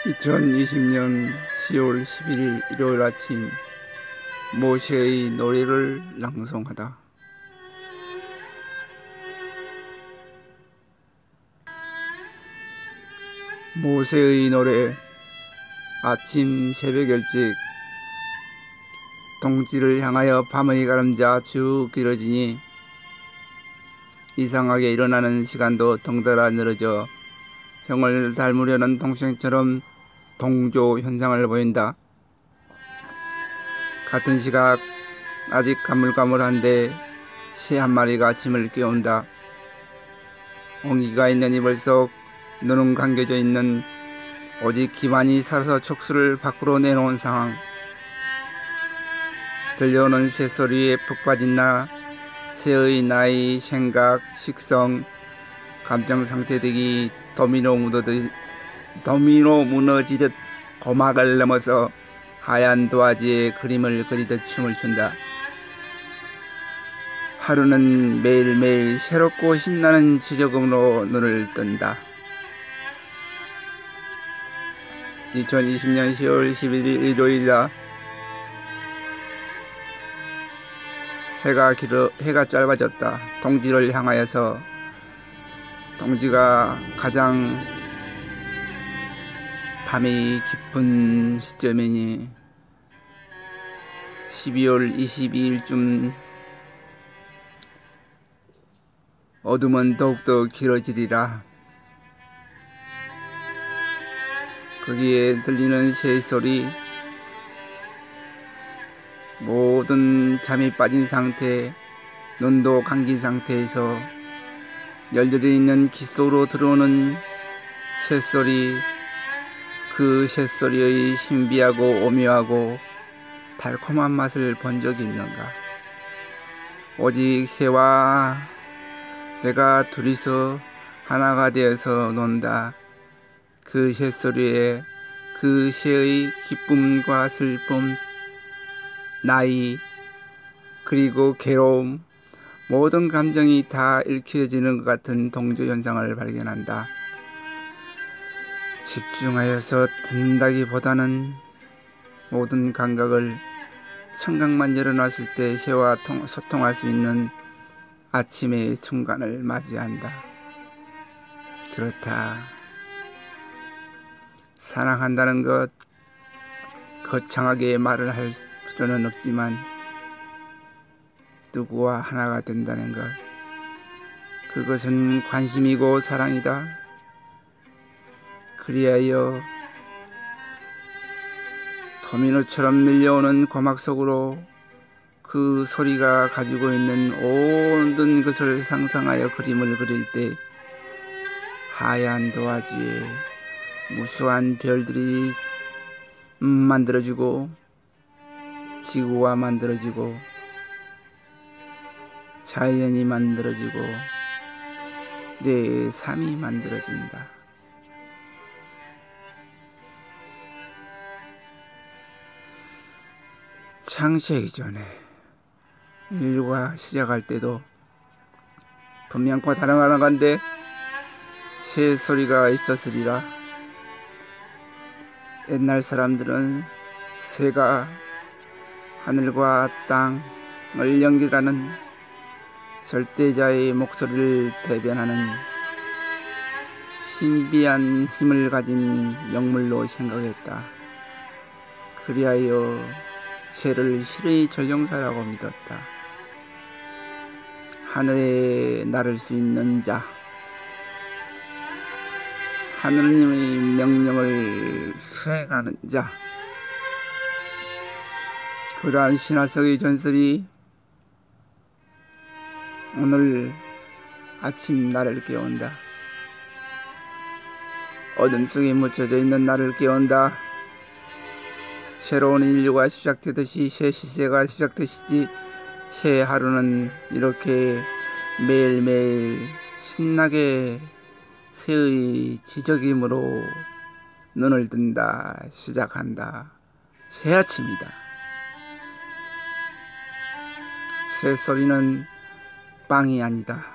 2020년 10월 11일 일요일 아침 모세의 노래를 낭송하다. 모세의 노래. 아침 새벽 일찍 동지를 향하여 밤의 가름자 쭉 길어지니 이상하게 일어나는 시간도 덩달아 늘어져 형을 닮으려는 동생처럼 동조 현상을 보인다. 같은 시각 아직 가물가물한데 새 한 마리가 아침을 깨운다. 옹기가 있는 이불 속 눈은 감겨져 있는 오직 기만이 살아서 촉수를 밖으로 내놓은 상황. 들려오는 새소리에 푹 빠진 나, 새의 나이, 생각, 식성, 감정상태 등이 도미노 무너지듯 고막을 넘어서 하얀 도화지에 그림을 그리듯 춤을 춘다. 하루는 매일매일 새롭고 신나는 지저금으로 눈을 뜬다. 2020년 10월 11일 일요일이다. 해가 짧아졌다. 동지를 향하여서. 동지가 가장 밤이 깊은 시점이니 12월 22일쯤 어둠은 더욱더 길어지리라. 거기에 들리는 새소리, 모든 잠이 빠진 상태, 눈도 감긴 상태에서 열들이 있는 귀 속으로 들어오는 새소리, 그 새소리의 신비하고 오묘하고 달콤한 맛을 본 적이 있는가? 오직 새와 내가 둘이서 하나가 되어서 논다. 그 새소리에 그 새의 기쁨과 슬픔, 나이, 그리고 괴로움, 모든 감정이 다 읽혀지는 것 같은 동조 현상을 발견한다. 집중하여서 듣는다기보다는 모든 감각을 청각만 열어놨을 때 새와 소통할 수 있는 아침의 순간을 맞이한다. 그렇다. 사랑한다는 것 거창하게 말을 할 필요는 없지만 누구와 하나가 된다는 것, 그것은 관심이고 사랑이다. 그리하여 도미노처럼 밀려오는 고막 속으로 그 소리가 가지고 있는 모든 것을 상상하여 그림을 그릴 때 하얀 도화지에 무수한 별들이 만들어지고 지구가 만들어지고 자연이 만들어지고 내 삶이 만들어진다. 창세기 전에 인류가 시작할 때도 분명코 다른 하나간데 새 소리가 있었으리라. 옛날 사람들은 새가 하늘과 땅을 연결하는 절대자의 목소리를 대변하는 신비한 힘을 가진 영물로 생각했다. 그리하여 새를 신의 전령사라고 믿었다. 하늘에 나를 수 있는 자, 하느님의 명령을 수행하는 자, 그러한 신화 속의 전설이 오늘 아침 나를 깨운다. 어둠 속에 묻혀져 있는 나를 깨운다. 새로운 인류가 시작되듯이 새 시세가 시작되시지. 새 하루는 이렇게 매일매일 신나게 새의 지저김으로 눈을 뜬다. 시작한다. 새 아침이다. 새 소리는 빵이 아니다.